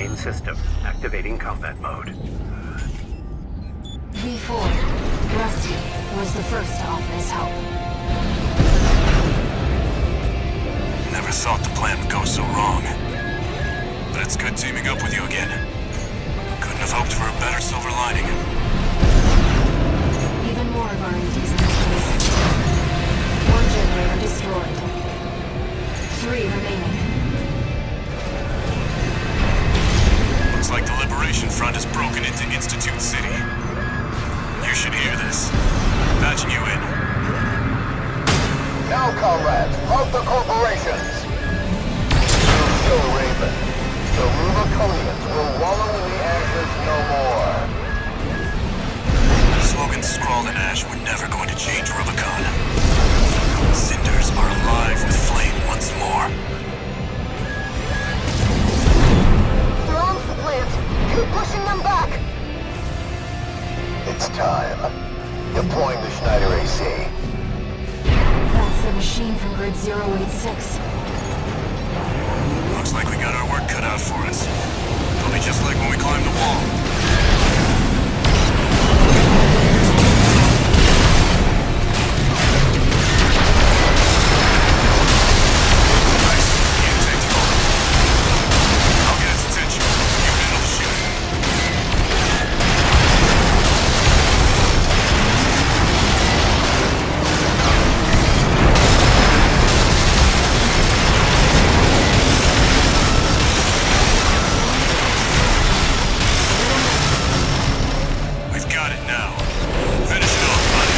main system, activating combat mode. V4, Rusty was the first to offer his help. Never thought the plan would go so wrong. But it's good teaming up with you again. Couldn't have hoped for a better silver lining. Even more of our ADs in this place. One generator destroyed. 3 remaining. Looks like the Liberation Front has broken into Institute City. You should hear this. Patching you in. Now, comrades, of the corporations! We'll show Raven. The Rubiconians will wallow in the ashes no more. Slogans scrawled in ash were never going to change Rubicon. Cinders are alive with flame once more. Surrounds the plant. Keep pushing them back. It's time. Deploying the Schneider AC. That's the machine from Grid 086. Looks like we got our work cut out for us. It'll be just like when we climbed the wall. Nice. Can't take too long. I'll get its attention. You handle the shooting. We've got it now. Finish it off, buddy.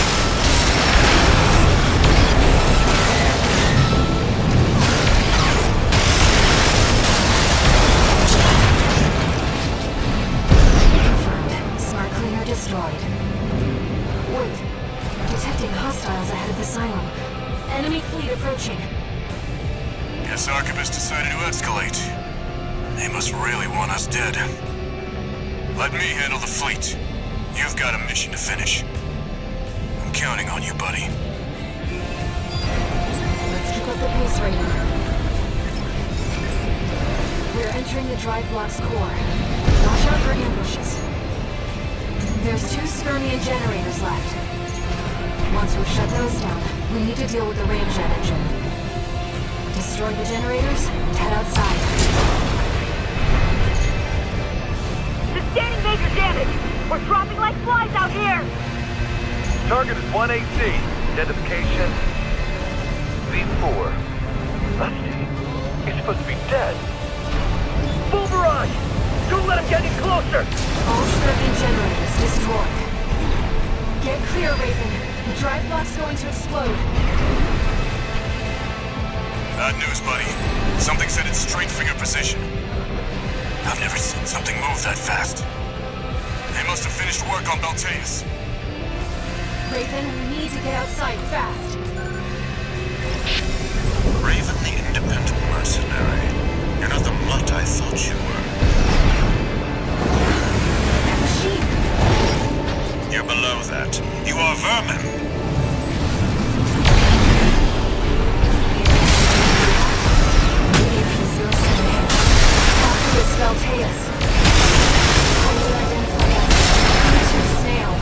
Confirmed. Smart cleaner destroyed. Wait. Detecting hostiles ahead of the silo. Enemy fleet approaching. Guess Archibus decided to escalate. They must really want us dead. Let me handle the fleet. You've got a mission to finish. I'm counting on you, buddy. Let's keep up the pace, Raven. We're entering the drive block's core. Watch out for ambushes. There's 2 Skirmian generators left. Once we've shut those down, we need to deal with the ramjet engine. Destroy the generators and head outside. Sustaining major damage. We're dropping like flies out here. Target is 1AC. Identification V4. Rusty? He's supposed to be dead. Full barrage! Don't let him get any closer! All Skirmian generators destroyed. Get clear, Raven. The drive block's going to explode. Bad news, buddy. Something said it's straight for your position. I've never seen something move that fast. They must have finished work on Balteus. Raven, we need to get outside fast. Raven the independent mercenary. You're not the mutt I thought you were. That machine! You're below that. You are vermin! Archibus Balteus. I will identify us. Mr. Snail.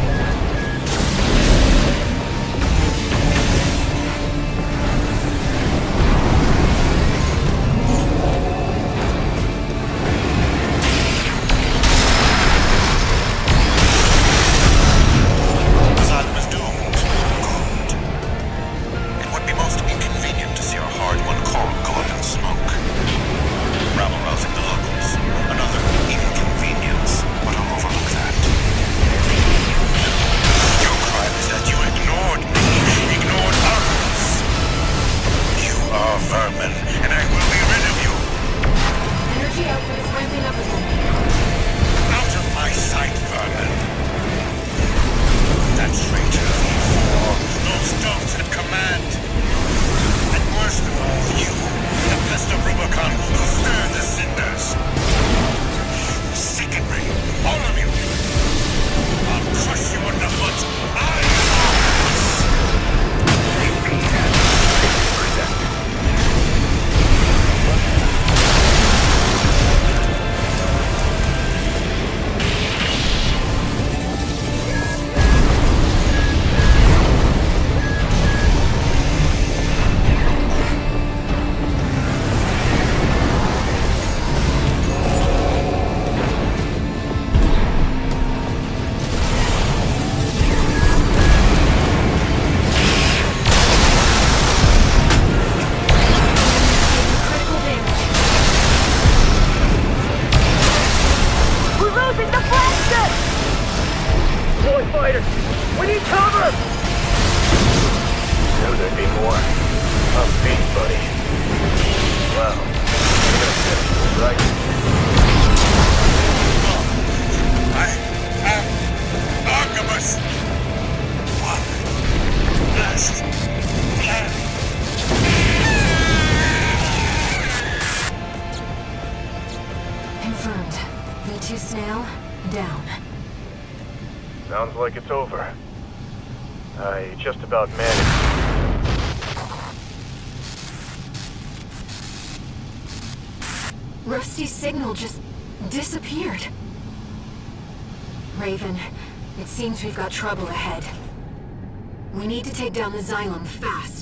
Asylum is doomed. Good. It would be most inconvenient to see our hard-won core caught in smoke. Rabble rousing the locals. Another need cover! Knew there'd be more. I'm beat, buddy. Well, you're gonna finish this, right? I am Archibus. One last plan. Confirmed. V2 Snail, down. Sounds like it's over. I just about managed. Rusty's signal just disappeared. Raven, it seems we've got trouble ahead. We need to take down the Xylem fast.